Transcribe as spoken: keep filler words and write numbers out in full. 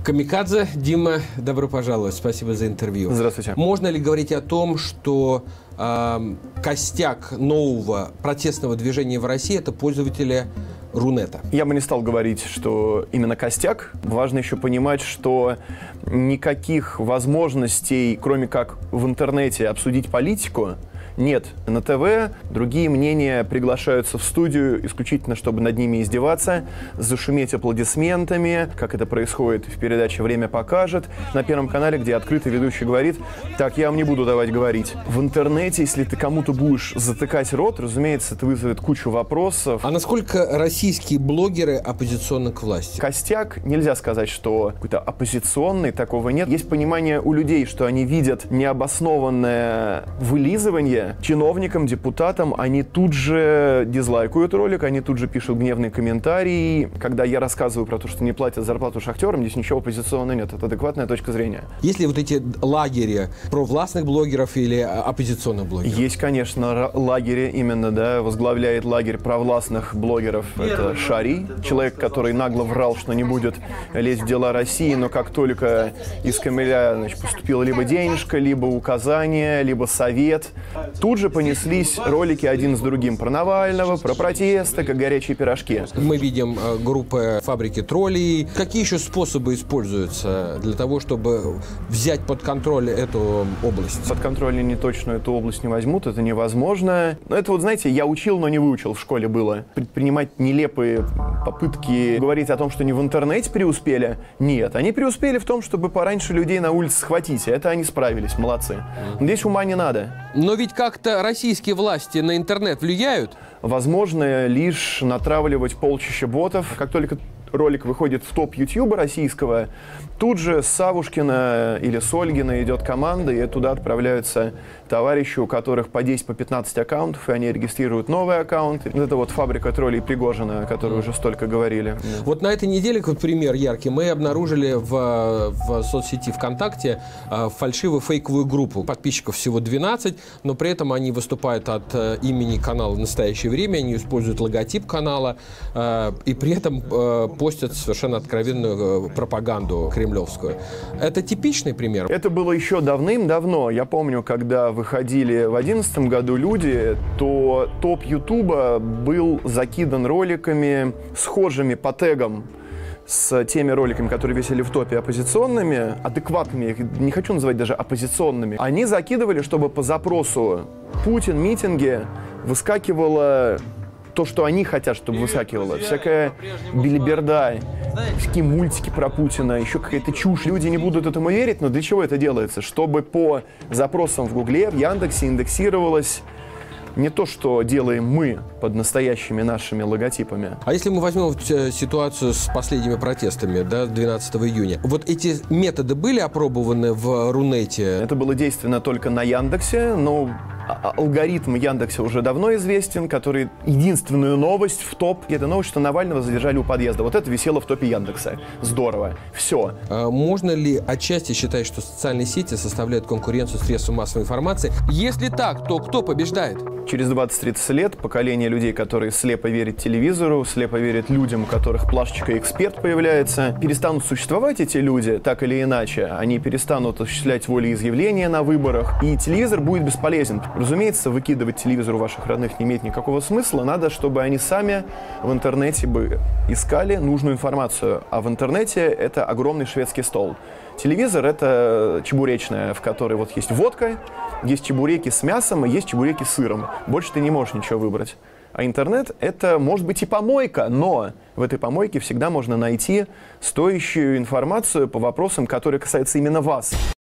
Камикадзе, Дима, добро пожаловать. Спасибо за интервью. Здравствуйте. Можно ли говорить о том, что э, костяк нового протестного движения в России – это пользователи Рунета? Я бы не стал говорить, что именно костяк. Важно еще понимать, что никаких возможностей, кроме как в интернете, обсудить политику, нет. На ТВ другие мнения приглашаются в студию исключительно, чтобы над ними издеваться, зашуметь аплодисментами, как это происходит в передаче «Время покажет» на Первом канале, где открытый ведущий говорит: «Так, я вам не буду давать говорить». В интернете, если ты кому-то будешь затыкать рот, разумеется, это вызовет кучу вопросов. А насколько российские блогеры оппозиционны к власти? Костяк, нельзя сказать, что какой-то оппозиционный, такого нет. Есть понимание у людей, что они видят необоснованное вылизывание чиновникам, депутатам, они тут же дизлайкают ролик, они тут же пишут гневные комментарии. Когда я рассказываю про то, что не платят зарплату шахтерам, здесь ничего оппозиционного нет. Это адекватная точка зрения. Есть ли вот эти лагеря провластных блогеров или оппозиционных блогеров? Есть, конечно, лагеря, именно, да, возглавляет лагерь провластных блогеров. Это Шарий, человек, который нагло врал, что не будет лезть в дела России, но как только из Кремля, значит, поступила либо денежка, либо указание, либо совет, тут же понеслись ролики один с другим про Навального, про протесты, как горячие пирожки. Мы видим э, группы «Фабрики троллей». Какие еще способы используются для того, чтобы взять под контроль эту область? Под контроль не точно эту область не возьмут, это невозможно. Но это вот, знаете, я учил, но не выучил в школе было. Предпринимать нелепые попытки говорить о том, что они в интернете преуспели. Нет, они преуспели в том, чтобы пораньше людей на улице схватить. Это они справились, молодцы. Но здесь ума не надо. Но ведь как-то российские власти на интернет влияют? Возможно лишь натравливать полчища ботов. Как только ролик выходит в топ Ютьюба российского, тут же с Савушкина или с Ольгина идет команда, и туда отправляются товарищи, у которых по десять, по пятнадцать аккаунтов, и они регистрируют новый аккаунт. Это вот «Фабрика троллей» Пригожина, о которой уже столько говорили. Вот на этой неделе, как пример яркий, мы обнаружили в, в соцсети ВКонтакте фальшивую фейковую группу. Подписчиков всего двенадцать, но при этом они выступают от имени канала «В настоящее время», они используют логотип канала, и при этом постят совершенно откровенную пропаганду кремлевскую. Это типичный пример? Это было еще давным-давно. Я помню, когда выходили в две тысячи одиннадцатом году люди, то топ Ютуба был закидан роликами, схожими по тегам с теми роликами, которые висели в топе, оппозиционными, адекватными, я их не хочу называть даже оппозиционными. Они закидывали, чтобы по запросу «Путин, митинги» выскакивало то, что они хотят, чтобы выскакивало. Всякая билиберда, всякие мультики про Путина, еще какая-то чушь. Люди не будут этому верить, но для чего это делается? Чтобы по запросам в Гугле, в Яндексе индексировалось не то, что делаем мы под настоящими нашими логотипами. А если мы возьмем ситуацию с последними протестами, да, двенадцатого июня, вот эти методы были опробованы в Рунете? Это было действенно только на Яндексе, но алгоритм Яндекса уже давно известен, который единственную новость в топ, это новость, что Навального задержали у подъезда. Вот это висело в топе Яндекса. Здорово. Все. А можно ли отчасти считать, что социальные сети составляют конкуренцию средствам массовой информации? Если так, то кто побеждает? Через двадцать-тридцать лет поколение людей, которые слепо верят телевизору, слепо верят людям, у которых плашечка «эксперт» появляется, перестанут существовать эти люди, так или иначе. Они перестанут осуществлять волеизъявления на выборах, и телевизор будет бесполезен. Разумеется, выкидывать телевизор у ваших родных не имеет никакого смысла. Надо, чтобы они сами в интернете бы искали нужную информацию. А в интернете это огромный шведский стол. Телевизор — это чебуречная, в которой вот есть водка, есть чебуреки с мясом и есть чебуреки с сыром. Больше ты не можешь ничего выбрать. А интернет — это, может быть, и помойка, но в этой помойке всегда можно найти стоящую информацию по вопросам, которые касаются именно вас.